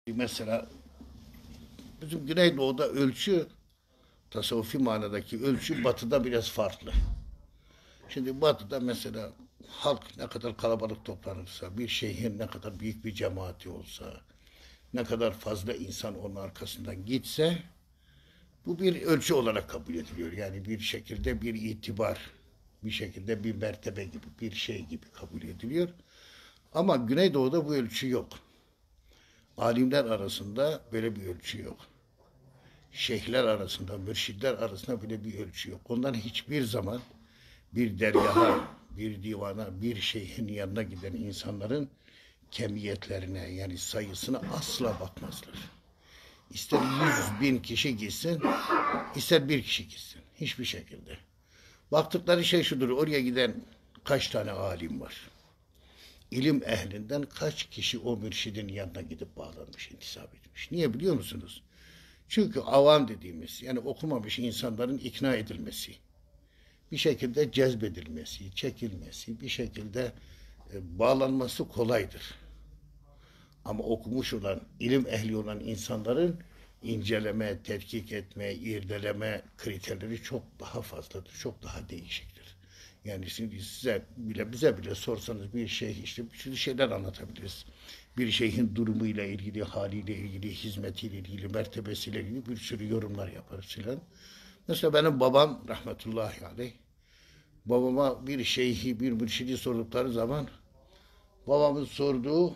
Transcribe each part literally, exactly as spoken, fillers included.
Mesela bizim Güneydoğu'da ölçü, tasavvufi manadaki ölçü batıda biraz farklı. Şimdi batıda mesela halk ne kadar kalabalık toplanırsa, bir şeyhin ne kadar büyük bir cemaati olsa, ne kadar fazla insan onun arkasından gitse, bu bir ölçü olarak kabul ediliyor. Yani bir şekilde bir itibar, bir şekilde bir mertebe gibi, bir şey gibi kabul ediliyor. Ama Güneydoğu'da bu ölçü yok. Alimler arasında böyle bir ölçü yok. Şeyhler arasında, mürşidler arasında bile bir ölçü yok. Ondan hiçbir zaman bir dergaha, bir divana, bir şeyhin yanına giden insanların kemiyetlerine, yani sayısına asla bakmazlar. İster yüz bin kişi gitsin, ister bir kişi gitsin. Hiçbir şekilde. Baktıkları şey şudur, oraya giden kaç tane alim var? İlim ehlinden kaç kişi o mürşidin yanına gidip bağlanmış, intisap etmiş? Niye biliyor musunuz? Çünkü avam dediğimiz, yani okumamış insanların ikna edilmesi, bir şekilde cezbedilmesi, çekilmesi, bir şekilde e, bağlanması kolaydır. Ama okumuş olan, ilim ehli olan insanların inceleme, tetkik etme, irdeleme kriterleri çok daha fazladır, çok daha değişiktir. Yani şimdi size bile, bize bile sorsanız bir şey, işte bir sürü şeyler anlatabiliriz. Bir şeyhin durumuyla ilgili, haliyle ilgili, hizmetiyle ilgili, mertebesiyle ilgili bir sürü yorumlar yaparız filan. Mesela benim babam rahmetullahi aleyh, babama bir şeyhi, bir mürşidi sordukları zaman babamın sorduğu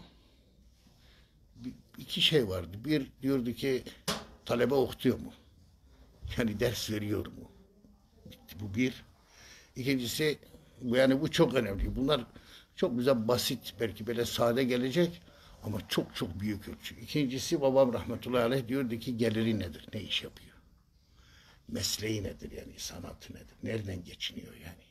iki şey vardı. Bir diyordu ki talebe okutuyor mu? Yani ders veriyor mu? Bitti. Bu bir. İkincisi, yani bu çok önemli. Bunlar çok güzel, basit, belki böyle sade gelecek ama çok çok büyük ölçü. İkincisi, babam rahmetullahi aleyh diyordu ki geliri nedir? Ne iş yapıyor? Mesleği nedir yani? Sanatı nedir? Nereden geçiniyor yani?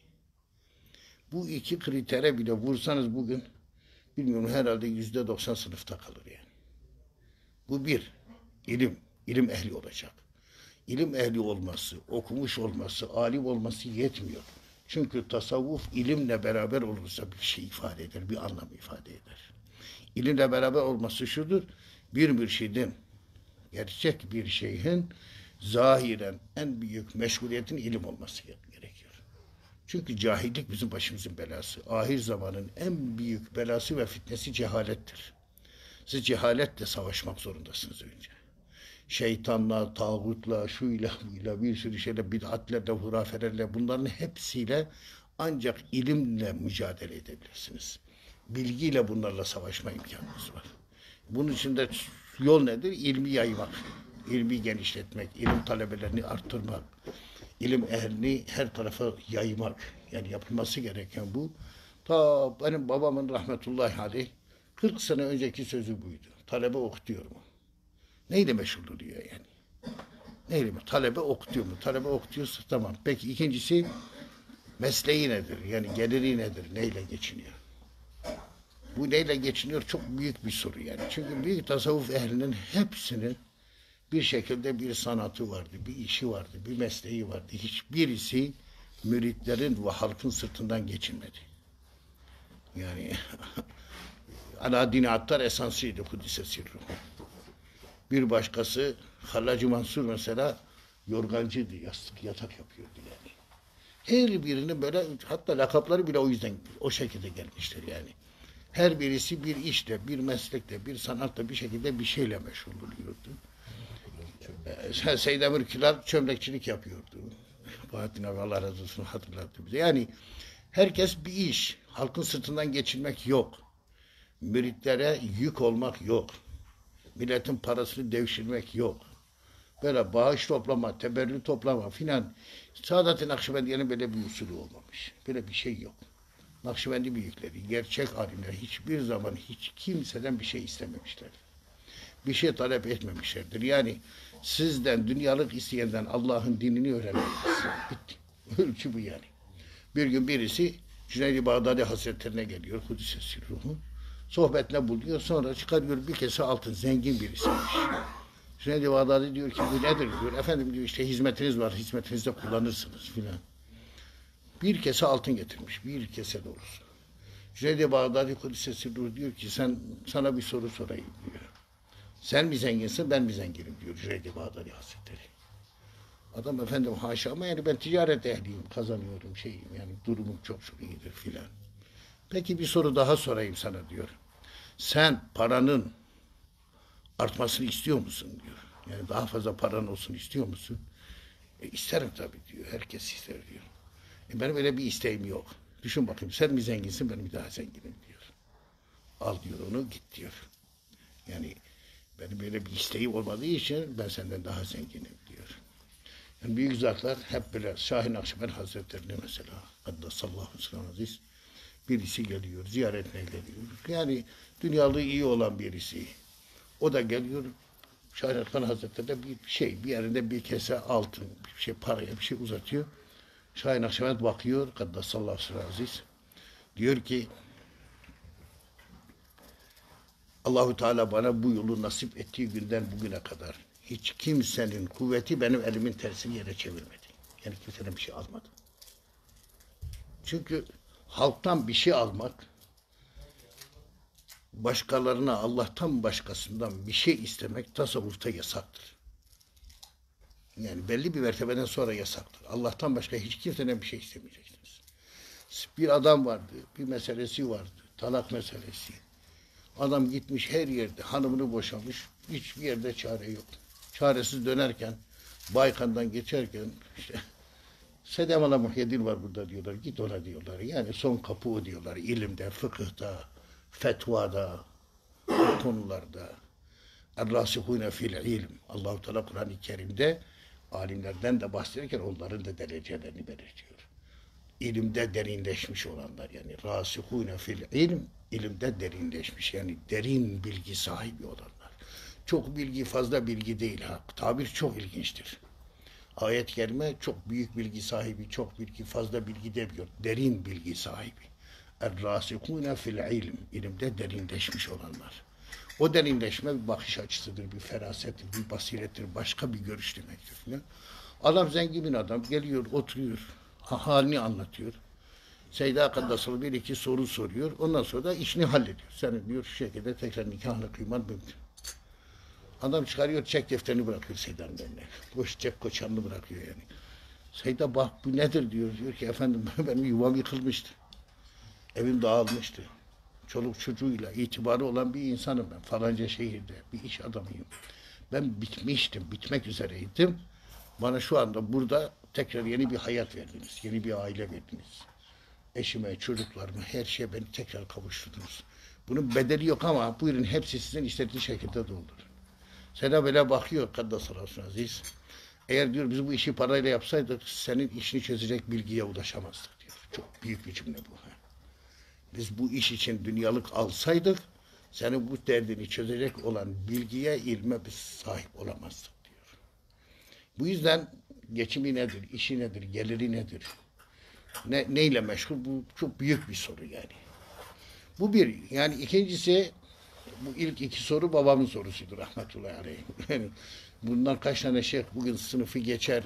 Bu iki kritere bile vursanız bugün, bilmiyorum, herhalde yüzde doksan sınıfta kalır yani. Bu bir. İlim. İlim ehli olacak. İlim ehli olması, okumuş olması, alim olması yetmiyor. Çünkü tasavvuf ilimle beraber olursa bir şey ifade eder, bir anlam ifade eder. İlimle beraber olması şudur, bir mürşidin, gerçek bir şeyhin zahiren en büyük meşguliyetin ilim olması gerekiyor. Çünkü cahillik bizim başımızın belası. Ahir zamanın en büyük belası ve fitnesi cehalettir. Siz cehaletle savaşmak zorundasınız önce. Şeytanla, tağutla, şuyla, buyla, bir sürü şeyle, bid'atlerle, hurafelerle, bunların hepsiyle ancak ilimle mücadele edebilirsiniz. Bilgiyle bunlarla savaşma imkanınız var. Bunun için de yol nedir? İlmi yaymak, ilmi genişletmek, ilim talebelerini arttırmak, ilim ehlini her tarafa yaymak. Yani yapılması gereken bu. Ta benim babamın rahmetullahi aleyh kırk sene önceki sözü buydu. Talebe okutuyor mu? Neyle meşgul oluyor yani? Neyle mi? Talebe okutuyor mu? Talebe okutuyorsa tamam. Peki ikincisi, mesleği nedir? Yani geliri nedir? Neyle geçiniyor? Bu neyle geçiniyor çok büyük bir soru yani. Çünkü büyük tasavvuf ehlinin hepsinin bir şekilde bir sanatı vardı, bir işi vardı, bir mesleği vardı. Hiçbirisi müritlerin ve halkın sırtından geçinmedi. Yani Alaaddin Attar esansıydı Kudüs'e sirruhu. Bir başkası Hallacı Mansur mesela yorgancıydı, yastık, yatak yapıyordu yani. Her birinin böyle, hatta lakapları bile o yüzden o şekilde gelmiştir yani. Her birisi bir işte, bir meslekte, bir sanatta, bir şekilde bir şeyle meşgul oluyordu. Ee, Seyyid Emir Kilal çömlekçilik yapıyordu. Bahattin abi Allah razı olsun hatırlattı bize. Yani herkes bir iş. Halkın sırtından geçinmek yok. Müritlere yük olmak yok. Milletin parasını devşirmek yok. Böyle bağış toplama, teberrü toplama filan. Saadet-i Nakşibendiye'nin böyle bir usulü olmamış. Böyle bir şey yok. Nakşibendi büyükleri, gerçek alimler hiçbir zaman hiç kimseden bir şey istememişler. Bir şey talep etmemişlerdir. Yani sizden, dünyalık isteyenden Allah'ın dinini öğrenmeliyiz. Bitti. Ölçü bu yani. Bir gün birisi Cüneyd-i Bağdadi Hazretlerine geliyor. Kudüs'e sirruhu. Sohbetle buluyor. Sonra çıkarıyor bir kese altın. Zengin birisiymiş. Cüneyd-i Bağdadi diyor ki bu nedir diyor. Efendim diyor işte hizmetiniz var. Hizmetinizde kullanırsınız filan. Bir kese altın getirmiş. Bir kese dolusu. Cüneyd-i Bağdadi Kudüs'e sirruhu diyor ki sen, sana bir soru sorayım diyor. Sen mi zenginsin, ben mi zenginim diyor Cüneyd-i Bağdadi Hazretleri. Adam efendim haşa ama yani ben ticaret ehliyim, kazanıyorum şeyim yani durumum çok çok iyidir filan. Peki bir soru daha sorayım sana diyor. Sen paranın artmasını istiyor musun diyor. Yani daha fazla paran olsun istiyor musun? E, isterim tabii diyor. Herkes ister diyor. E, benim öyle bir isteğim yok. Düşün bakayım sen mi zenginsin ben mi daha zenginim diyor. Al diyor onu git diyor. Yani benim böyle bir isteğim olmadığı için ben senden daha zenginim diyor. Yani büyük zatlar hep böyle Şah-ı Nakşibend Hazretleri mesela Kaddesallahu sırrın aziz birisi geliyor, ziyaretine geliyor. Yani dünyalığı iyi olan birisi. O da geliyor, Şah-ı Nakşibend Hazretleri de bir şey, bir yerinde bir kese altın, bir şey paraya bir şey uzatıyor. Şah-ı Nakşibend bakıyor, Kaddesallahu sırrın aziz. Diyor ki, Allahu Teala bana bu yolu nasip ettiği günden bugüne kadar hiç kimsenin kuvveti benim elimin tersini yere çevirmedi. Yani kimseden bir şey almadı. Çünkü halktan bir şey almak, başkalarına Allah'tan başkasından bir şey istemek tasavvufta yasaktır. Yani belli bir mertebeden sonra yasaktır. Allah'tan başka hiç kimseden bir şey istemeyeceksiniz. Bir adam vardı, bir meselesi vardı, talak meselesi. Adam gitmiş her yerde, hanımını boşamış, hiçbir yerde çare yok. Çaresiz dönerken, Baykan'dan geçerken, işte, Sedemala Muhyiddin var burada diyorlar, git ona diyorlar. Yani son kapı o diyorlar, ilimde, fıkıhta, fetvada, bu konularda. Er-rasihûne fil ilm. Allah-u Teala Kur'an-ı Kerim'de alimlerden de bahsederken onların da derecelerini belirtiyor. İlimde derinleşmiş olanlar yani rasihûne fil ilm, ilimde derinleşmiş yani derin bilgi sahibi olanlar. Çok bilgi fazla bilgi değil ha. Tabir çok ilginçtir. Ayet-i kerime çok büyük bilgi sahibi, çok bilgi fazla bilgi demiyor. Derin bilgi sahibi. Er-rasihûne fil ilm, ilimde derinleşmiş olanlar. O derinleşme bir bakış açısıdır, bir ferasettir, bir basirettir, başka bir görüş demektir. Falan. Adam zengin bir adam geliyor, oturuyor, halini anlatıyor. Seyda Kaddasalı bir iki soru soruyor. Ondan sonra da işini hallediyor. Senin diyor şu şekilde tekrar nikahını kıyman mümkün. Adam çıkarıyor, çek defterini bırakıyor Seyda'nın önüne. Boş cep koçanını bırakıyor yani. Seyda bak bu nedir diyor. Diyor ki efendim benim yuvam yıkılmıştı. Evim dağılmıştı. Çoluk çocuğuyla itibarı olan bir insanım ben. Falanca şehirde bir iş adamıyım. Ben bitmiştim, bitmek üzereydim. Bana şu anda burada tekrar yeni bir hayat verdiniz. Yeni bir aile verdiniz. Eşime, çocuklarıma, her şeye beni tekrar kavuşturdunuz. Bunun bedeli yok ama buyurun hepsi sizin istediği şekilde doldurun. Sana böyle bakıyor Kaddesallahu aziz. Eğer diyor biz bu işi parayla yapsaydık senin işini çözecek bilgiye ulaşamazdık diyor. Çok büyük bir cümle bu. Biz bu iş için dünyalık alsaydık senin bu derdini çözecek olan bilgiye, ilme biz sahip olamazdık diyor. Bu yüzden geçimi nedir, işi nedir, geliri nedir? Ne, neyle meşgul? Bu çok büyük bir soru yani. Bu bir. Yani ikincisi bu ilk iki soru babamın sorusuydu rahmetullahi aleyh. Yani bundan kaç tane şeyh bugün sınıfı geçer.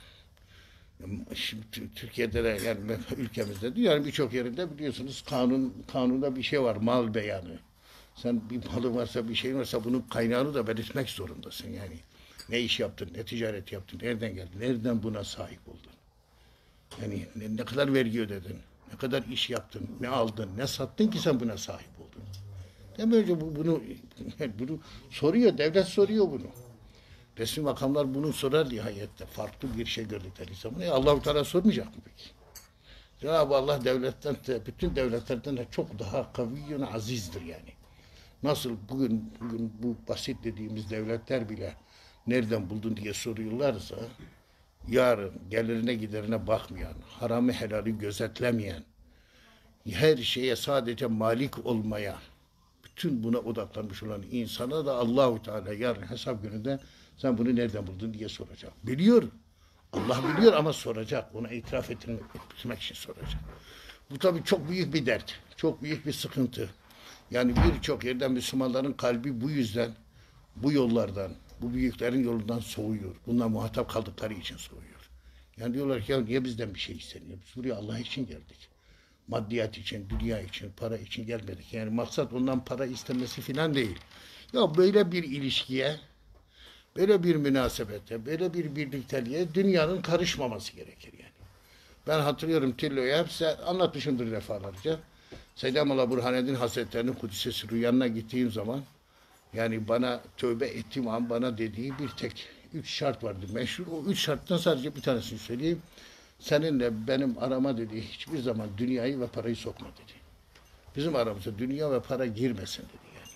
Şimdi Türkiye'de de yani ülkemizde de yani birçok yerinde biliyorsunuz kanun kanunda bir şey var mal beyanı. Sen bir malın varsa bir şeyin varsa bunun kaynağını da belirtmek zorundasın yani. Ne iş yaptın, ne ticaret yaptın, nereden geldin, nereden buna sahip oldun? Yani ne, ne kadar vergi ödedin, ne kadar iş yaptın, ne aldın, ne sattın ki sen buna sahip oldun? Değil önce bu, bunu, bunu soruyor, devlet soruyor bunu. Resmi makamlar bunu sorar nihayette. Farklı bir şey gördükleri zaman. E Allah-u Teala sormayacak mı peki? Cenab-ı Allah devletten de, bütün devletlerden de çok daha kaviyyun azizdir yani. Nasıl bugün, bugün bu basit dediğimiz devletler bile nereden buldun diye soruyorlarsa, yarın gelirine giderine bakmayan, haramı helali gözetlemeyen, her şeye sadece malik olmaya, bütün buna odaklanmış olan insana da Allahu Teala yarın hesap gününde sen bunu nereden buldun diye soracak. Biliyor. Allah biliyor ama soracak. Ona itiraf etmek, etmek için soracak. Bu tabii çok büyük bir dert. Çok büyük bir sıkıntı. Yani birçok yerden Müslümanların kalbi bu yüzden, bu yollardan, bu büyüklerin yolundan soğuyor. Bunlar muhatap kaldıkları için soğuyor. Yani diyorlar ki ya niye bizden bir şey isteniyor? Biz buraya Allah için geldik. Maddiyat için, dünya için, para için gelmedik. Yani maksat ondan para istemesi filan değil. Ya böyle bir ilişkiye, böyle bir münasebete, böyle bir birlikteliğe dünyanın karışmaması gerekir yani. Ben hatırlıyorum Tillo'ya hep size anlatmışımdır defalarca. Seyyid Molla Burhaneddin Hazretleri'nin Kudüs'e Sürü yanına gittiğim zaman yani bana tövbe ettiğim an bana dediği bir tek üç şart vardı meşhur. O üç şarttan sadece bir tanesini söyleyeyim. Seninle benim arama dediği hiçbir zaman dünyayı ve parayı sokma dedi. Bizim aramıza dünya ve para girmesin dedi yani.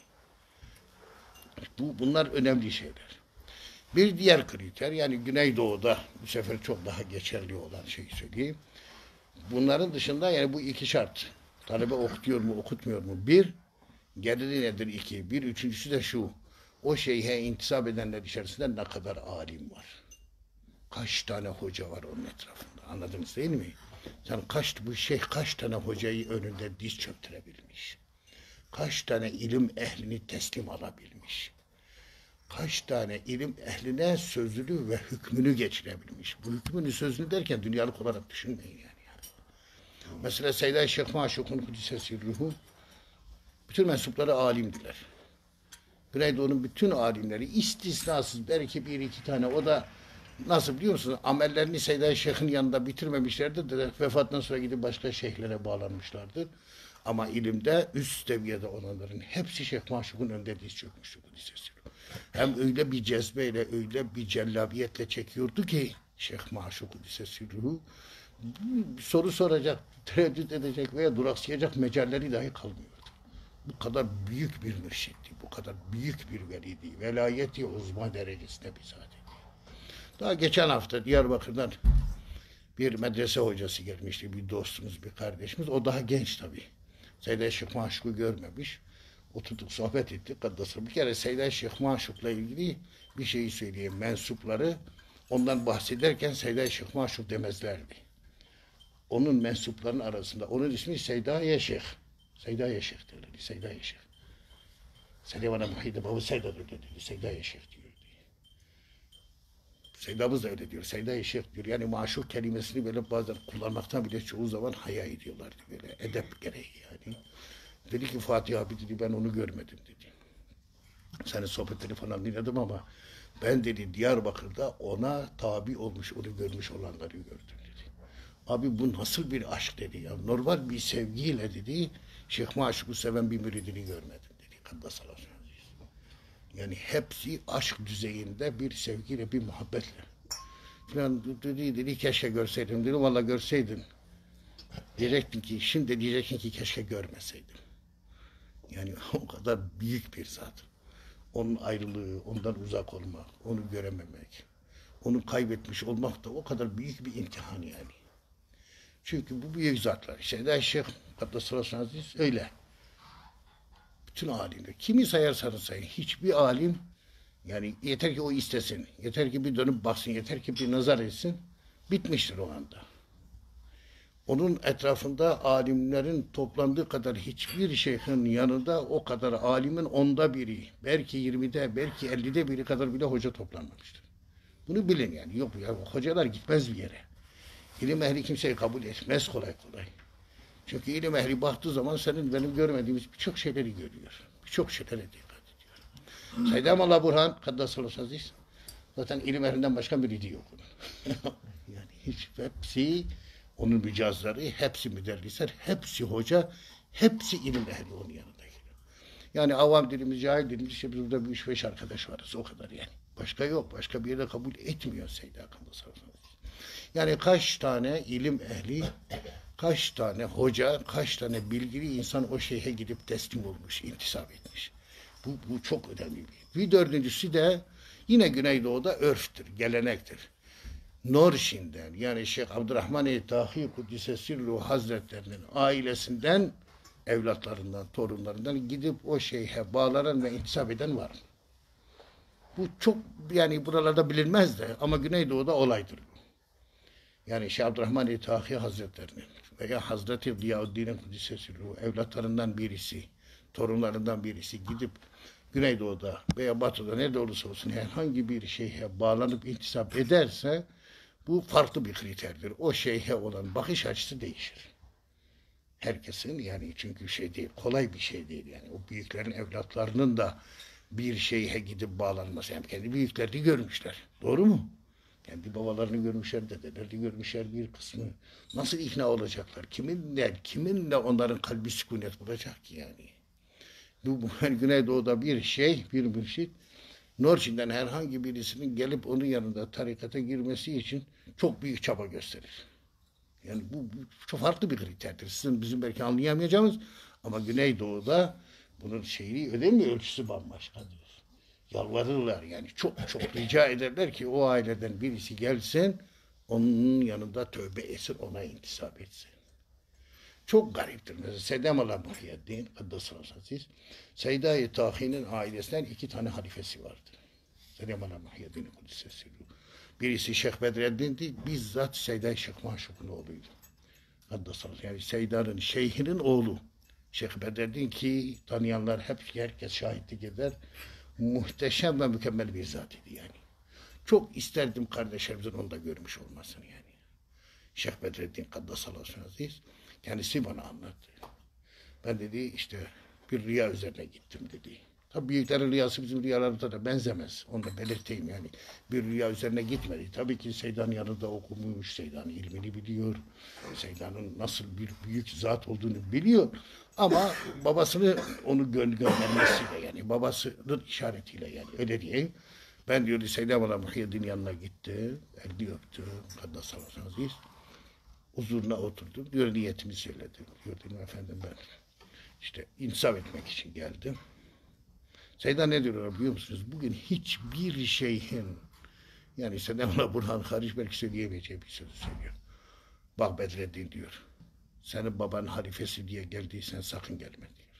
Bu, bunlar önemli şeyler. Bir diğer kriter yani Güneydoğu'da bu sefer çok daha geçerli olan şeyi söyleyeyim. Bunların dışında yani bu iki şart. Talebe okutuyor mu okutmuyor mu? Bir, geliri nedir? İki. Bir üçüncüsü de şu. O şeyhe intisap edenler içerisinde ne kadar alim var? Kaç tane hoca var onun etrafında? Anladınız değil mi? Yani kaç, bu şeyh kaç tane hocayı önünde diz çöktürebilmiş? Kaç tane ilim ehlini teslim alabilmiş? Kaç tane ilim ehline sözünü ve hükmünü geçirebilmiş? Bu hükmünü sözünü derken dünyalık olarak düşünmeyin yani. Mesela Seyyid Şeyh Maşuk'un Kudüs'e ruhu bütün mensupları alimdiler. Güneydoğu'nun bütün alimleri istisnasız belki bir iki tane o da nasıl biliyor musunuz? Amellerini Seyyid Şeyh'in yanında bitirmemişlerdir de vefatından sonra gidip başka şeyhlere bağlanmışlardır. Ama ilimde üst seviyede olanların hepsi Şeyh Maşuk'un önünde diz çökmüştü Kudüs'e. Hem öyle bir cezbeyle öyle bir cellabiyetle çekiyordu ki Şeyh Maşuk Kudüs'e ruhu soru soracak, tereddüt edecek veya duraksayacak mecalleri dahi kalmıyordu. Bu kadar büyük bir mürşitti, bu kadar büyük bir veliydi, velayeti uzma derecesinde bir zat. Daha geçen hafta Diyarbakır'dan bir medrese hocası gelmişti, bir dostumuz, bir kardeşimiz. O daha genç tabii. Seyyid Şeyh Maşuk'u görmemiş. Oturduk, sohbet ettik. Kaddasır. Bir kere Seyyid Şeyh Maşuk'la ilgili bir şeyi söyleyeyim. Mensupları ondan bahsederken Seyyid Şeyh Maşuk demezlerdi. Onun mensuplarının arasında. Onun ismi Seyyid Şeyh. Seyyid Şeyh derlerdi. Seyyid Şeyh. Selevana Muhide Baba Seyyid öyle dedi. Seyyid Şeyh diyor. Seyyidamız da öyle diyor. Seyyid Şeyh diyor. Yani maşuk kelimesini böyle bazen kullanmaktan bile çoğu zaman haya ediyorlardı. Böyle edep gereği yani. Dedi ki Fatih abi dedi ben onu görmedim dedi. Senin sohbetleri falan dinledim ama ben dedi Diyarbakır'da ona tabi olmuş, onu görmüş olanları gördüm dedi. Abi bu nasıl bir aşk dedi ya. Normal bir sevgiyle dedi Şeyh Maşuk'u seven bir müridini görmedim dedi. Kaddasallahu. Yani hepsi aşk düzeyinde bir sevgiyle, bir muhabbetle. Falan dedi, dedi keşke görseydim. Dedim valla görseydin. Diyecektin ki, şimdi diyecektin ki keşke görmeseydim. Yani o kadar büyük bir zat. Onun ayrılığı, ondan uzak olmak, onu görememek, onu kaybetmiş olmak da o kadar büyük bir imtihan yani. Çünkü bu büyük zatlar. Seyyid Şeyh Kaddasallahu Aziz öyle. Bütün alimler. Kimi sayarsanız sayın. Hiçbir alim yani yeter ki o istesin. Yeter ki bir dönüp baksın. Yeter ki bir nazar etsin. Bitmiştir o anda. Onun etrafında alimlerin toplandığı kadar hiçbir şeyhin yanında o kadar alimin onda biri, belki yirmide, belki ellide biri kadar bile hoca toplanmamıştır. Bunu bilin yani. Yok ya hocalar gitmez bir yere. İlim ehli kimseyi kabul etmez kolay kolay. Çünkü ilim ehli baktığı zaman senin benim görmediğimiz birçok şeyleri görüyor. Birçok şeylere dikkat ediyor. Seyyid Molla Burhan Kaddasallahu Aziz zaten ilim ehlinden başka biri yok. Yani hiç hepsi onun mücazları, hepsi müderrisler, hepsi hoca, hepsi ilim ehli onun yanında geliyor. Yani avam dilimiz, cahil dilimiz işte biz burada bir üç beş arkadaş varız o kadar yani. Başka yok. Başka bir yerde kabul etmiyor Seyyid Kaddasallahu Aziz. Yani kaç tane ilim ehli, kaç tane hoca, kaç tane bilgili insan o şeyhe gidip teslim olmuş, intisap etmiş. Bu, bu çok önemli bir. Bir dördüncüsü de yine Güneydoğu'da örftür, gelenektir. Norşin'den yani Şeyh Abdurrahman-ı Tahi Kuddise Sirruhu Hazretlerinin ailesinden, evlatlarından, torunlarından gidip o şeyhe bağlanan ve intisap eden var. Bu çok yani buralarda bilinmez de ama Güneydoğu'da olaydır. Yani Şeyh Abdurrahman-ı Tahi Hazretlerinin veya Hazreti Ziyaüddin'in Kuddise Sirruhu evlatlarından birisi, torunlarından birisi gidip Güneydoğu'da veya Batı'da nerede olursa olsun herhangi bir şeyhe bağlanıp intisap ederse bu farklı bir kriterdir. O şeyhe olan bakış açısı değişir. Herkesin yani çünkü şey değil, kolay bir şey değil yani. O büyüklerin evlatlarının da bir şeyhe gidip bağlanması. Yani kendi büyüklerini görmüşler. Doğru mu? Kendi babalarını görmüşler, dedelerini görmüşler bir kısmı. Nasıl ikna olacaklar? Kiminle, kiminle onların kalbi sükunet bulacak ki yani? Bu, bu Güneydoğu'da bir şey, bir mürşit, Norçin'den herhangi birisinin gelip onun yanında tarikata girmesi için çok büyük çaba gösterir. Yani bu, bu çok farklı bir kriterdir. Sizin bizim belki anlayamayacağımız ama Güneydoğu'da bunun şeyi ödemi ölçüsü bambaşkadır. Yalvarırlar yani çok çok rica ederler ki o aileden birisi gelsin onun yanında tövbe etsin ona intisap etsin. Çok gariptir. Mesela Sedemala Muhyiddin Kaddesallahu Aziz Seyda-i Tahi'nin ailesinden iki tane halifesi vardı. Sedemala Muhyiddin'in Kudüs'ü. Birisi Şeyh Bedreddin'di. Bizzat Seyda-i Şeyh Maşuk'un oğluydu. Kaddesallahu yani Seyda'nın şeyhinin oğlu. Şeyh Bedreddin ki tanıyanlar hep herkes şahitlik eder. Muhteşem ve mükemmel bir zat idi yani. Çok isterdim kardeşlerimizin onu da görmüş olmasını yani. Şeyh Bedreddin Kaddesallahu Aziz kendisi bana anlattı. Ben dedi işte bir rüya üzerine gittim dedi. Tabii büyüklerin rüyası bizim rüyalarımıza da benzemez. Onu da belirteyim yani. Bir rüya üzerine gitmedi. Tabii ki Seyda'nın yanında okumuş, Seyda'nın ilmini biliyor. Seyda'nın nasıl bir büyük zat olduğunu biliyor. Ama babasını onu gö göndermesiyle yani babasının işaretiyle yani öyle diyeyim. Ben diyordu Seyda Mala Muhyiddin'in yanına gitti. Elini öptü. Kaddesallahu Aziz. Huzuruna oturdum. Diyor niyetimi söyledim. Diyor dedim efendim ben işte insaf etmek için geldim. Seyda ne diyorlar biliyor musunuz? Bugün hiçbir şeyhin yani Sedemla Burhan hariç belki söyleyemeyeceği bir sözü söylüyor. Bak Bedreddin diyor. Senin babanın halifesi diye geldiysen sakın gelme diyor.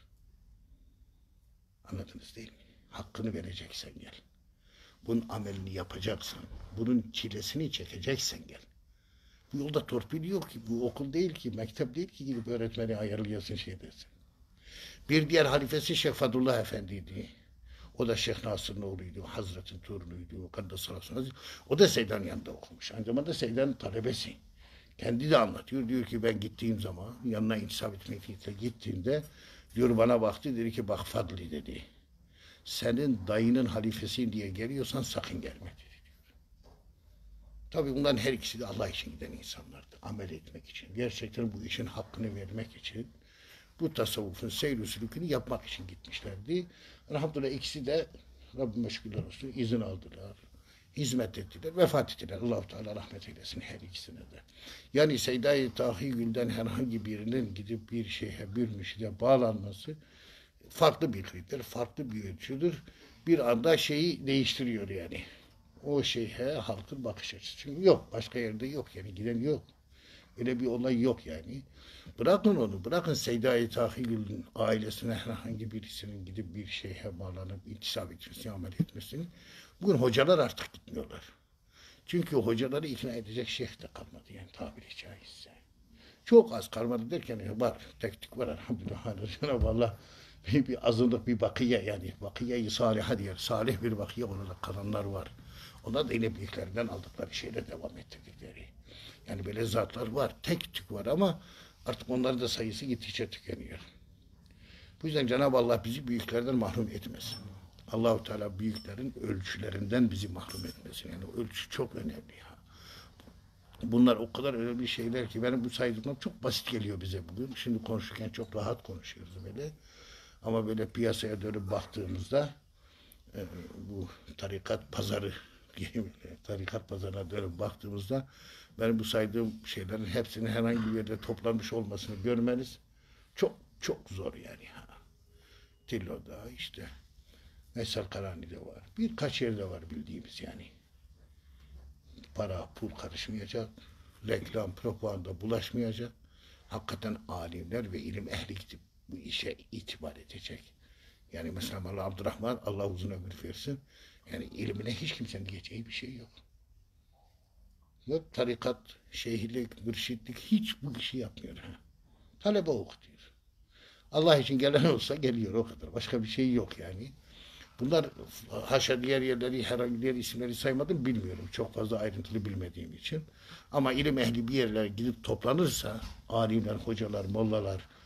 Anladınız değil mi? Hakkını vereceksen gel. Bunun amelini yapacaksın. Bunun çilesini çekeceksen gel. Bu yolda torpil yok ki. Bu okul değil ki, mektep değil ki gidip öğretmeni ayarlayasın şey dersin. Bir diğer halifesi Şeyh Fadullah Efendi'ydi. O da Şeyh Nasır'ın oğluydu. Hazret'in torunuydu. Kaddesallahu Aziz. O da Seyda'nın yanında okumuş. Aynı zamanda Seyda'nın talebesi. Kendi de anlatıyor. Diyor ki ben gittiğim zaman yanına intisap etmek niyetle gittiğimde diyor bana baktı dedi ki bak Fadli dedi. Senin dayının halifesi diye geliyorsan sakın gelme dedi. Tabii bunların her ikisi de Allah için giden insanlardı. Amel etmek için. Gerçekten bu işin hakkını vermek için. Bu tasavvufun seyr-i sülükünü yapmak için gitmişlerdi. Elhamdülillah ikisi de Rabbime şükürler olsun izin aldılar. Hizmet ettiler. Vefat ettiler. Allah-u Teala rahmet eylesin her ikisine de. Yani Seyda-i Tahigül'den herhangi birinin gidip bir şeyhe, bir mürşide bağlanması farklı bir kriter, farklı bir ölçüdür. Bir anda şeyi değiştiriyor yani. O şeyhe halkın bakış açısı. Çünkü yok. Başka yerde yok yani. Giden yok. Öyle bir olay yok yani. Bırakın onu. Bırakın Seyda-i Tahigül'ün ailesine herhangi birisinin gidip bir şeyhe bağlanıp intisap etmesini, amel etmesini. Bugün hocalar artık gitmiyorlar. Çünkü hocaları ikna edecek şeyh de kalmadı yani tabiri caizse. Çok az kalmadı derken var. Tek tük var elhamdülillah. Cenab-ı Allah bir, bir azınlık bir bakiye yani. Bakiye-i saliha diyor. Salih bir bakiye olarak kalanlar var. Onlar da yine büyüklerinden aldıkları şeyle devam ettirdikleri. Yani böyle zatlar var. Tek tük var ama artık onların da sayısı gittikçe tükeniyor. Bu yüzden Cenab-ı Allah bizi büyüklerden mahrum etmesin. Allah-u Teala büyüklerin ölçülerinden bizi mahrum etmesin. Yani ölçü çok önemli. Ya. Bunlar o kadar önemli şeyler ki benim bu saydığımdan çok basit geliyor bize bugün. Şimdi konuşurken çok rahat konuşuyoruz böyle. Ama böyle piyasaya dönüp baktığımızda e, bu tarikat pazarı tarikat pazarına dönüp baktığımızda benim bu saydığım şeylerin hepsinin herhangi bir yerde toplanmış olmasını görmeniz çok çok zor yani. Tillo'da işte Veysel Karani'de var. Birkaç yerde var bildiğimiz yani. Para, pul karışmayacak. Reklam, propaganda bulaşmayacak. Hakikaten alimler ve ilim ehli gidip bu işe itibar edecek. Yani mesela Allah Abdurrahman Allah uzun ömür versin. Yani ilmine hiç kimsenin diyeceği bir şey yok. Yok tarikat, şeyhlik, mürşitlik hiç bu işi yapmıyor. Ha. Talebe okutuyor. Allah için gelen olsa geliyor o kadar. Başka bir şey yok yani. Bunlar haşa diğer yerleri, herhangi diğer isimleri saymadım bilmiyorum. Çok fazla ayrıntılı bilmediğim için. Ama ilim ehli bir yerlere gidip toplanırsa, alimler, hocalar, mollalar,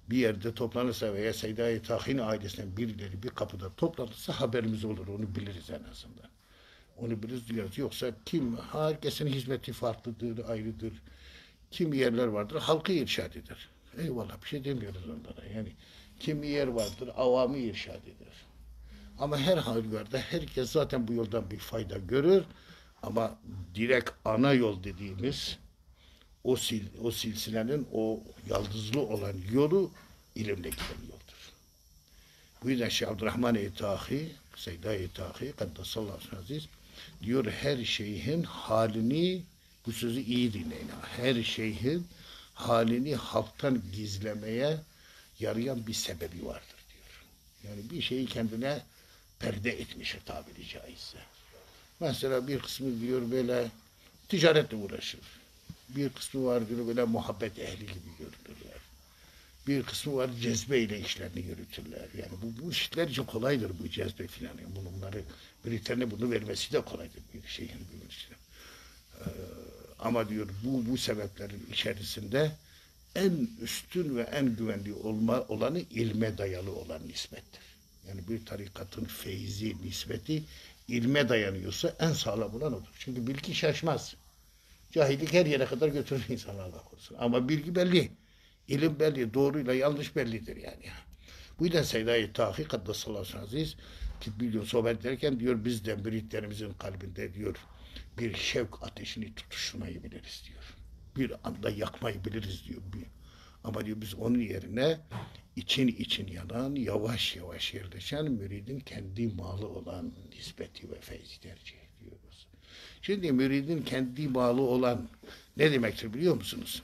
bir yerde toplanırsa veya Seyda-i Tahin ailesinden birileri bir kapıda toplanırsa haberimiz olur. Onu biliriz en azından. Onu biliriz diyoruz. Yoksa kim, herkesin hizmeti farklıdır, ayrıdır. Kimi yerler vardır, halkı irşad eder. Eyvallah, bir şey demiyoruz onlara. Yani kimi yer vardır, avamı irşad eder. Ama her halükarda herkes zaten bu yoldan bir fayda görür. Ama direkt ana yol dediğimiz o sil, o silsilenin o yaldızlı olan yolu ilimle giden yoldur. Bu yüzden Şeyh Abdurrahman-ı Tahi, Seyda-i Tahi, Kaddesallahu aziz diyor, her şeyhin halini, bu sözü iyi dinleyin. Her şeyhin halini halktan gizlemeye yarayan bir sebebi vardır diyor. Yani bir şeyi kendine perde etmiştir tabiri caizse. Mesela bir kısmı diyor böyle ticaretle uğraşır. Bir kısmı var diyor böyle muhabbet ehli gibi görünürler. Bir kısmı var cezbeyle işlerini yürütürler. Yani bu, bu işler çok kolaydır bu cezbe filan. Yani bunları birilerine bunu vermesi de kolaydır bir şeyin bir işine. Ee, ama diyor bu bu sebeplerin içerisinde en üstün ve en güvenli olma olanı ilme dayalı olan nispettir. Yani bir tarikatın feyzi, nispeti ilme dayanıyorsa en sağlam olan odur. Çünkü bilgi şaşmaz. Cahillik her yere kadar götürür insanı, Allah korusun. Ama bilgi belli. İlim belli. Doğruyla yanlış bellidir yani. Bu yüzden Seyda-i Tahi Kaddesallahu aziz ki biliyor sohbet ederken diyor bizden müritlerimizin kalbinde diyor bir şevk ateşini tutuşturmayı biliriz diyor. Bir anda yakmayı biliriz diyor. Ama diyor biz onun yerine için için yanan, yavaş yavaş yerleşen müridin kendi malı olan nispeti ve feyzi tercih ediyoruz. Şimdi müridin kendi malı olan ne demektir biliyor musunuz?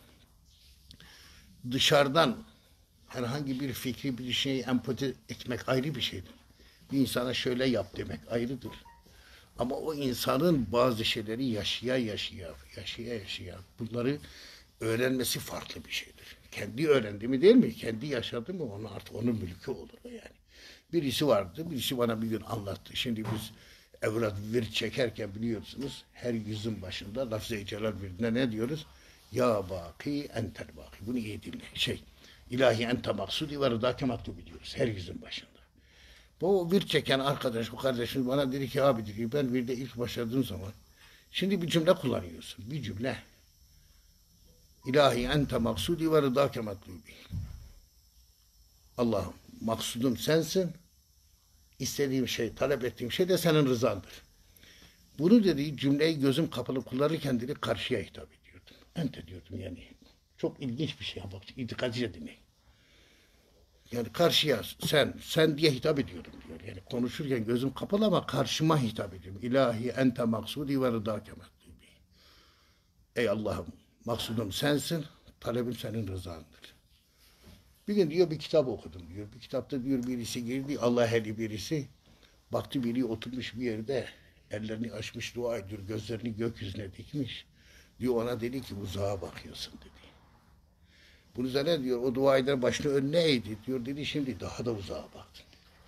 Dışarıdan herhangi bir fikri bir şeyi empati etmek ayrı bir şeydir. Bir insana şöyle yap demek ayrıdır. Ama o insanın bazı şeyleri yaşaya yaşaya, yaşaya yaşaya bunları öğrenmesi farklı bir şeydir. Kendi öğrendi mi değil mi? Kendi yaşadı mı? Onu artık onun mülkü olur yani. Birisi vardı, birisi bana bir gün anlattı. Şimdi biz evlat vir çekerken biliyorsunuz her yüzün başında lafz-ı celal birine ne diyoruz? Ya baki entel baki. Bunu iyi dinle. Şey, ilahi ente maksudi ve rıdake maktubi diyoruz her yüzün başında. Bu vir çeken arkadaş, bu kardeşim bana dedi ki abi dedi, ben virde ilk başladığım zaman şimdi bir cümle kullanıyorsun. Bir cümle. İlahi ente maksudi ve rıdake maktubi. Allah'ım maksudum sensin. İstediğim şey, talep ettiğim şey de senin rızandır. Bunu dediği cümleyi gözüm kapalı kullanırken dedi karşıya hitap ediyordum. Ente diyordum yani. Çok ilginç bir şey. Bak itikadice dinleyin. Yani karşıya sen, sen diye hitap ediyorum diyor. Yani konuşurken gözüm kapalı ama karşıma hitap ediyorum. İlahi ente maksudi ve rıdake maktubi. Ey Allah'ım maksudum sensin, talebim senin rızandır. Bir gün diyor bir kitap okudum diyor. Bir kitapta diyor birisi girdi, Allah ehli birisi. Baktı biri oturmuş bir yerde, ellerini açmış dua ediyor, gözlerini gökyüzüne dikmiş. Diyor ona dedi ki uzağa bakıyorsun dedi. Bunun üzerine diyor o dua eden başını önüne eğdi diyor. Dedi şimdi daha da uzağa baktın.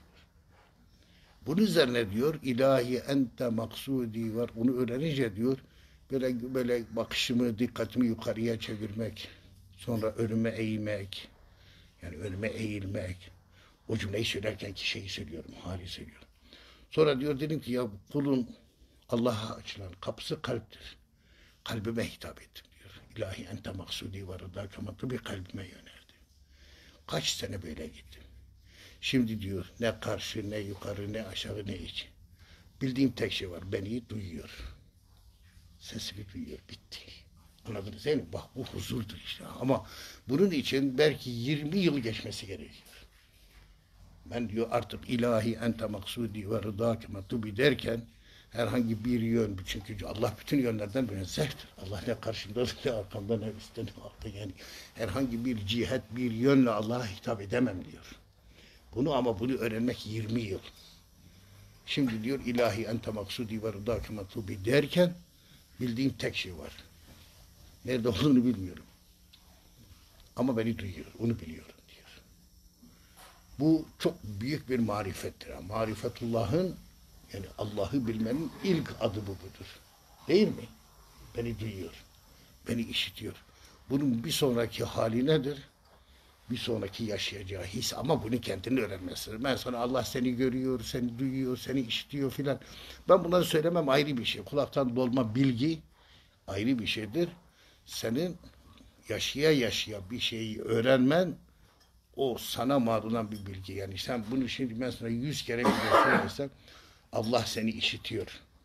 Bunun üzerine diyor ilahi ente maksudi var. Onu öğrenince diyor böyle böyle bakışımı, dikkatimi yukarıya çevirmek, sonra önüme eğmek, yani önüme eğilmek. O cümleyi söylerken ki şeyi söylüyorum, hali söylüyorum. Sonra diyor dedim ki ya kulun Allah'a açılan kapısı kalptir. Kalbime hitap ettim diyor. İlahi ente maksudi ve rıdâke matlubi kalbime yöneldi. Kaç sene böyle gittim. Şimdi diyor ne karşı ne yukarı ne aşağı ne iç. Bildiğim tek şey var. Beni duyuyor. Sesimi duyuyor. Bitti. Anladınız değil mi? Bak bu huzurdur işte. Ama bunun için belki yirmi yıl geçmesi gerekiyor. Ben diyor artık ilahi ente maksudi ve rıdâke matlubi derken herhangi bir yön, çünkü Allah bütün yönlerden münezzehtir. Allah ne karşımda ne arkamda ne üstte ne altta yani herhangi bir cihet bir yönle Allah'a hitap edemem diyor. Bunu ama bunu öğrenmek yirmi yıl. Şimdi diyor ilahi ente maksudi ve rıdâke matlubi derken bildiğim tek şey var. Nerede olduğunu bilmiyorum. Ama beni duyuyor, onu biliyorum diyor. Bu çok büyük bir marifettir. Marifetullah'ın yani Allah'ı bilmenin ilk adı bu budur. Değil mi? Beni duyuyor. Beni işitiyor. Bunun bir sonraki hali nedir? bir sonraki yaşayacağı his, ama bunu kendini öğrenmesi. Ben sana Allah seni görüyor, seni duyuyor, seni işitiyor filan. Ben bunları söylemem, ayrı bir şey. Kulaktan dolma bilgi ayrı bir şeydir. Senin yaşaya yaşaya bir şeyi öğrenmen, o sana mal olan bir bilgi. Yani sen bunu şimdi ben sana yüz kere bir söylesem, Allah seni işitiyor.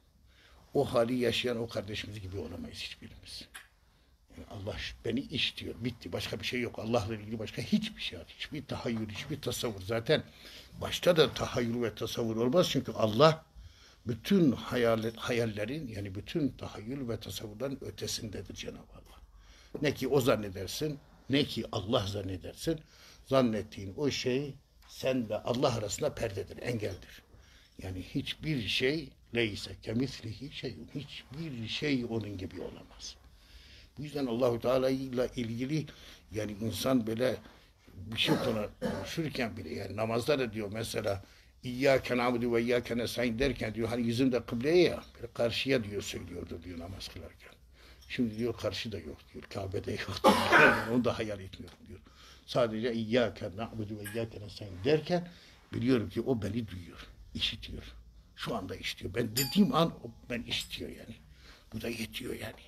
O hali yaşayan o kardeşimiz gibi olamayız hiçbirimiz. Yani Allah beni işitiyor. Bitti. Başka bir şey yok. Allah'la ilgili başka hiçbir şey yok. Hiçbir tahayyül, hiçbir tasavvur. Zaten başta da tahayyül ve tasavvur olmaz. Çünkü Allah bütün hayal, hayallerin, yani bütün tahayyül ve tasavvurların ötesindedir Cenab-ı Allah. Ne ki o zannedersin, ne ki Allah zannedersin. Zannettiğin o şey senle Allah arasında perdedir, engeldir. Yani hiçbir şey leyse kemislihi şeyun. Hiçbir şey onun gibi olamaz. Bu yüzden Allahu Teala ile ilgili, yani insan böyle bir şey konuşurken bile, yani namazda da diyor mesela İyyâke na'budu ve iyyâke nestaîn derken diyor, hani yüzümde kıbleye ya, böyle karşıya diyor söylüyordu diyor namaz kılarken. Şimdi diyor karşı da yok diyor, Kabe'de yok diyor. Yani onu da hayal etmiyorum diyor. Sadece İyyâke na'budu ve iyyâke nestaîn derken biliyorum ki o beni duyuyor, işitiyor. Şu anda işitiyor. Ben dediğim an o ben işitiyor yani. Bu da yetiyor yani.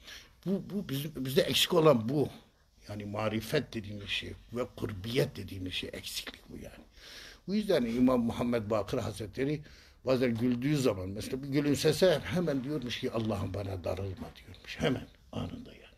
Bu, bu bizim, bizde eksik olan bu. Yani marifet dediğimiz şey ve kurbiyet dediğimiz şey, eksiklik bu yani. Bu yüzden İmam Muhammed Bakır Hazretleri bazen güldüğü zaman mesela bir gülümsese hemen diyormuş ki Allah'ım bana darılma diyormuş. Hemen anında yani.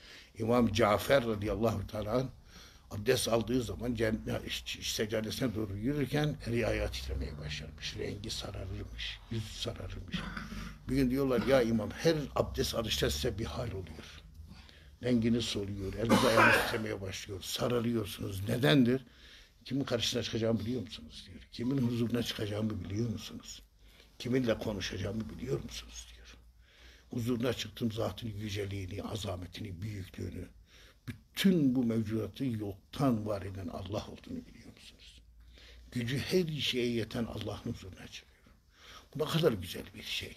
İmam Cafer radıyallahu teala anh, abdest aldığı zaman seccadesine doğru yürürken eli ayağı titremeye başlarmış. Rengi sararırmış, yüzü sararırmış. Bir gün diyorlar ya imam, her abdest alışta size bir hal oluyor. Renginiz soluyor, eliniz ayağınız titremeye başlıyor, sararıyorsunuz. Nedendir? Kimin karşısına çıkacağımı biliyor musunuz diyor. Kimin huzuruna çıkacağımı biliyor musunuz? Kiminle konuşacağımı biliyor musunuz diyor. Huzuruna çıktığım zatın yüceliğini, azametini, büyüklüğünü, bütün bu mevcudatı yoktan var eden Allah olduğunu biliyor musunuz? Gücü her şeye yeten Allah'ın huzuruna çıkıyor. Bu ne kadar güzel bir şey.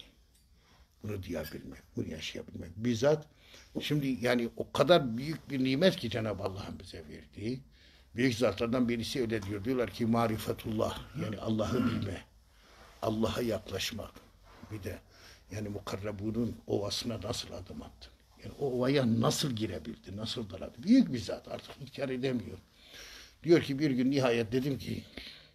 Bunu duyabilmek, bunu yaşayabilmek. Bizzat şimdi yani o kadar büyük bir nimet ki Cenab-ı Allah'ın bize verdiği. Büyük zatlardan birisi öyle diyor. Diyorlar ki marifetullah, yani Allah'ı bilme, Allah'a yaklaşmak. Bir de yani mukarrabunun ovasına nasıl adım attın? Yani o ovaya nasıl girebildi, nasıl daladı? Büyük bir zat, artık inkar edemiyor. Diyor ki bir gün nihayet dedim ki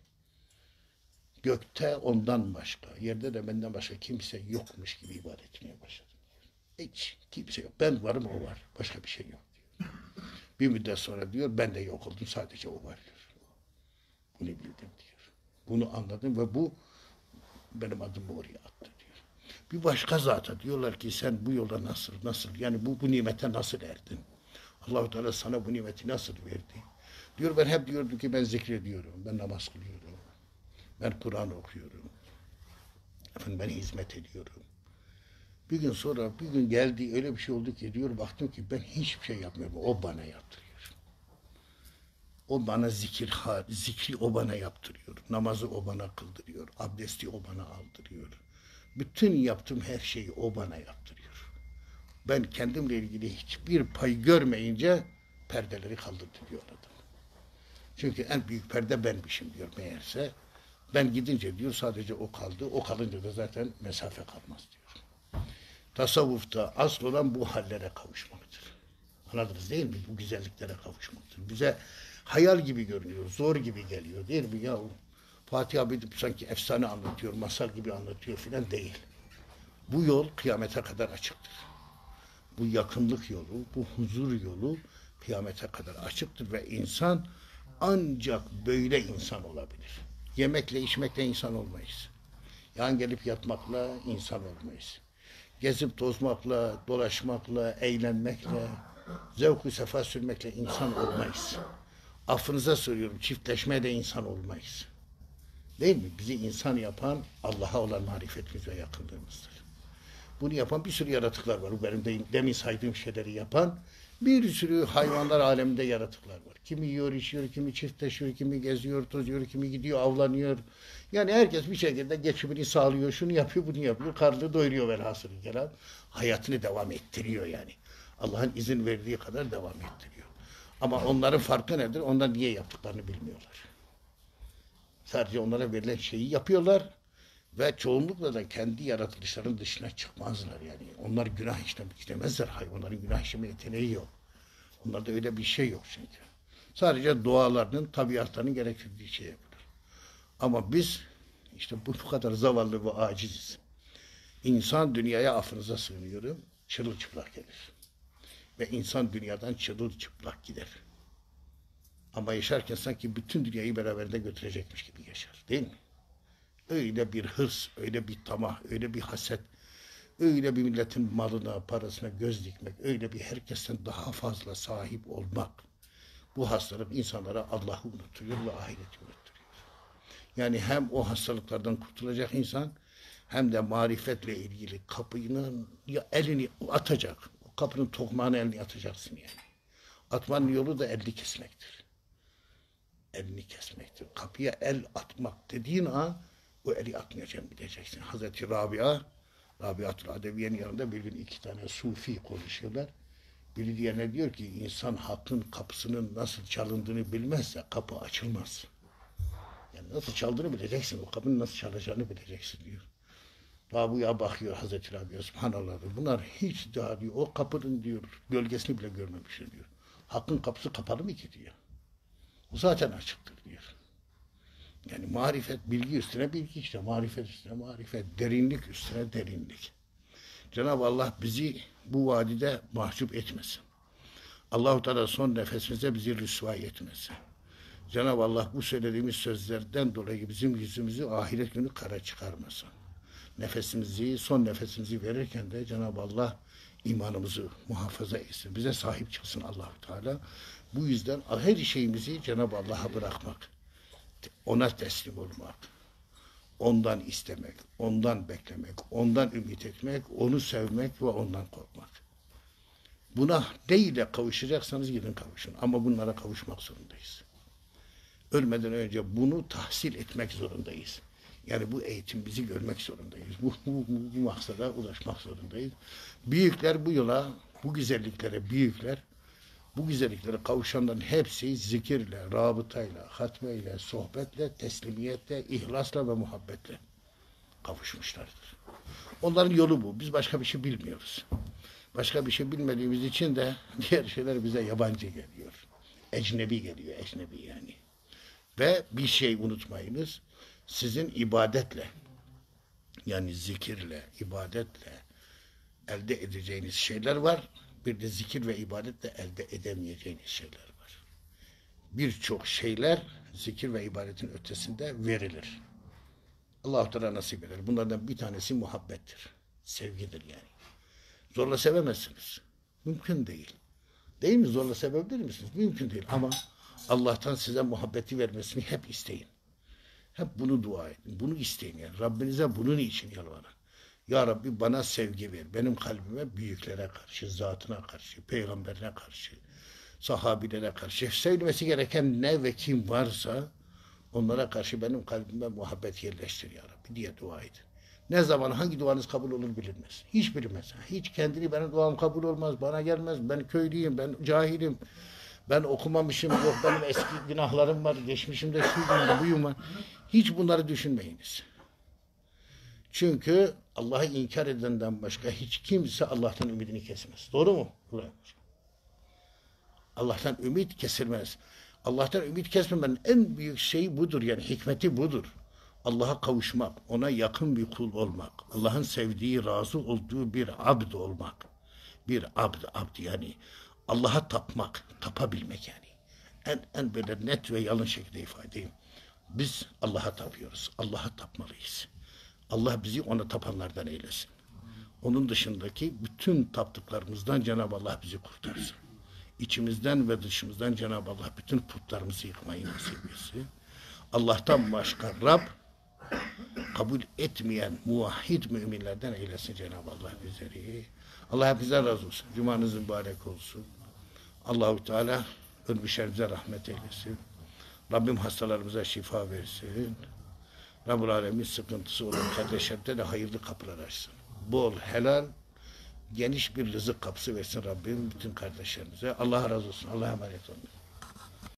gökte ondan başka, yerde de benden başka kimse yokmuş gibi ibadet etmeye başladım. Hiç kimse yok. Ben varım, o var. Başka bir şey yok diyor. Bir müddet sonra diyor ben de yok oldum, sadece o var diyor. Bunu bildim diyor. Bunu anladım ve bu benim adımı oraya attı diyor. Bir başka zata diyorlar ki sen bu yolda nasıl nasıl yani bu, bu nimete nasıl erdin? Allah-u Teala sana bu nimeti nasıl verdi? Diyor ben hep diyordum ki ben zikrediyorum, ben namaz kılıyorum, ben Kur'an okuyorum, efendim ben hizmet ediyorum. Bir gün sonra bir gün geldi öyle bir şey oldu ki diyor baktım ki ben hiçbir şey yapmıyorum. O bana yaptırıyor. O bana zikir, zikri o bana yaptırıyor. Namazı o bana kıldırıyor. Abdesti o bana aldırıyor. Bütün yaptığım her şeyi o bana yaptırıyor. Ben kendimle ilgili hiçbir pay görmeyince perdeleri kaldırdı diyor adam. Çünkü en büyük perde benmişim diyor meğerse. Ben gidince diyor sadece o kaldı. O kalınca da zaten mesafe kalmaz diyor. Tasavvufta asıl olan bu hallere kavuşmaktır. Anladınız değil mi? Bu güzelliklere kavuşmaktır. Bize hayal gibi görünüyor, zor gibi geliyor değil mi? Ya Fatih abi sanki efsane anlatıyor, masal gibi anlatıyor filan değil. Bu yol kıyamete kadar açıktır. Bu yakınlık yolu, bu huzur yolu kıyamete kadar açıktır ve insan ancak böyle insan olabilir. Yemekle, içmekle insan olmayız. Yan gelip yatmakla insan olmayız. Gezip tozmakla, dolaşmakla, eğlenmekle, zevk-ü sefa sürmekle insan olmayız. Affınıza soruyorum, çiftleşmeyle insan olmayız. Değil mi? Bizi insan yapan Allah'a olan marifetimiz ve yakınlığımızdır. Bunu yapan bir sürü yaratıklar var. Bu benim de, demin saydığım şeyleri yapan bir sürü hayvanlar aleminde yaratıklar var. Kimi yiyor, içiyor, kimi çiftleşiyor, kimi geziyor, tozuyor, kimi gidiyor, avlanıyor. Yani herkes bir şekilde geçimini sağlıyor, şunu yapıyor, bunu yapıyor, karnını doyuruyor velhasılı kelam. Hayatını devam ettiriyor yani. Allah'ın izin verdiği kadar devam ettiriyor. Ama onların farkı nedir? Onlar niye yaptıklarını bilmiyorlar. Sadece onlara verilen şeyi yapıyorlar ve çoğunlukla da kendi yaratılışların dışına çıkmazlar yani. Onlar günah işlemek istemezler. Hayvanların günah işleme yeteneği yok. Onlarda öyle bir şey yok çünkü. Sadece doğalarının, tabiatlarının gerektirdiği şey yapılır. Ama biz işte bu, bu kadar zavallı ve aciziz. İnsan dünyaya affınıza sığınıyorum, çırılçıplak gelir. Ve insan dünyadan çırılçıplak gider. Ama yaşarken sanki bütün dünyayı beraberinde götürecekmiş gibi yaşar. Değil mi? Öyle bir hırs, öyle bir tamah, öyle bir haset, öyle bir milletin malına, parasına göz dikmek, öyle bir herkesten daha fazla sahip olmak. Bu hastalık insanlara Allah'ı unutturuyor ve ahireti unutturuyor. Yani hem o hastalıklardan kurtulacak insan, hem de marifetle ilgili kapının ya elini atacak. O kapının tokmağını elini atacaksın yani. Atmanın yolu da elini kesmektir. Elini kesmektir. Kapıya el atmak dediğin an o eli atmayacaksın, bileceksin. Hazreti Rabia, Rabiatul Adeviye'nin yanında bir gün iki tane sufi konuşuyorlar. Biri diğerine diyor ki insan hakkın kapısının nasıl çalındığını bilmezse kapı açılmaz. Yani nasıl çaldığını bileceksin, o kapının nasıl çalacağını bileceksin diyor. Rabia bakıyor Hazreti Rabia, subhanallah diyor. Bunlar hiç daha diyor, o kapının diyor gölgesini bile görmemişler diyor. Hakkın kapısı kapalı mı ki diyor. O zaten açıktır diyor. Yani marifet, bilgi üstüne bilgi işte. Marifet üstüne marifet, derinlik üstüne derinlik. Cenab-ı Allah bizi bu vadide mahcup etmesin. Allah-u Teala son nefesimize bizi rüsvay etmesin. Cenab-ı Allah bu söylediğimiz sözlerden dolayı bizim yüzümüzü ahiret günü kara çıkarmasın. Nefesimizi, son nefesimizi verirken de Cenab-ı Allah imanımızı muhafaza etsin. Bize sahip çıksın Allah-u Teala. Bu yüzden her şeyimizi Cenab-ı Allah'a bırakmak, ona teslim olmak, ondan istemek, ondan beklemek, ondan ümit etmek, onu sevmek ve ondan korkmak. Buna değil de kavuşacaksanız gidin kavuşun. Ama bunlara kavuşmak zorundayız. Ölmeden önce bunu tahsil etmek zorundayız. Yani bu eğitim bizi görmek zorundayız. Bu, bu, bu, bu maksada ulaşmak zorundayız. Büyükler bu yola, bu güzelliklere büyükler, bu güzelliklere kavuşanların hepsi zikirle, rabıtayla, hatmeyle, sohbetle, teslimiyetle, ihlasla ve muhabbetle kavuşmuşlardır. Onların yolu bu. Biz başka bir şey bilmiyoruz. Başka bir şey bilmediğimiz için de diğer şeyler bize yabancı geliyor. Ecnebi geliyor, ecnebi yani. Ve bir şey unutmayınız, sizin ibadetle, yani zikirle, ibadetle elde edeceğiniz şeyler var. Bir de zikir ve ibadetle elde edemeyeceğiniz şeyler var. Birçok şeyler zikir ve ibadetin ötesinde verilir. Allah-u Teala nasip eder. Bunlardan bir tanesi muhabbettir. Sevgidir yani. Zorla sevemezsiniz. Mümkün değil. Değil mi? Zorla sevebilir misiniz? Mümkün değil. Ama Allah'tan size muhabbeti vermesini hep isteyin. Hep bunu dua edin. Bunu isteyin yani. Rabbinize bunun için yalvarın. Ya Rabbi bana sevgi ver. Benim kalbime büyüklere karşı, zatına karşı, peygamberine karşı, sahabilere karşı, söylemesi gereken ne ve kim varsa onlara karşı benim kalbime muhabbet yerleştir ya Rabbi diye dua edin. Ne zaman hangi duanız kabul olur bilinmez. Hiç bilinmez. Hiç kendini benim duam kabul olmaz, bana gelmez, ben köylüyüm, ben cahilim, ben okumamışım, yok benim eski günahlarım var, geçmişimde şuyum var, buyum var. Hiç bunları düşünmeyiniz. Çünkü Allah'ı inkar edenden başka hiç kimse Allah'tan ümidini kesmez. Doğru mu? Allah'tan ümit kesilmez. Allah'tan ümit kesmemenin en büyük şeyi budur yani hikmeti budur. Allah'a kavuşmak, ona yakın bir kul olmak, Allah'ın sevdiği, razı olduğu bir abd olmak. Bir abd, abd yani Allah'a tapmak, tapabilmek yani. En, en böyle net ve yalın şekilde ifade edeyim. Biz Allah'a tapıyoruz, Allah'a tapmalıyız. Allah bizi ona tapanlardan eylesin. Onun dışındaki bütün taptıklarımızdan Cenab-ı Allah bizi kurtarsın. İçimizden ve dışımızdan Cenab-ı Allah bütün putlarımızı yıkmayı nasip etsin. Allah'tan başka Rab kabul etmeyen muvahhid müminlerden eylesin Cenab-ı Allah bizleri. Allah hepinize razı olsun. Cumanız mübarek olsun. Allahu Teala ölmüşlerimize rahmet eylesin. Rabbim hastalarımıza şifa versin. Rabbul Alemin sıkıntısı olan kardeşlerimize de hayırlı kapılar açsın. Bol, helal geniş bir rızık kapısı versin Rabbim bütün kardeşlerimize. Allah razı olsun. Allah'a emanet olun.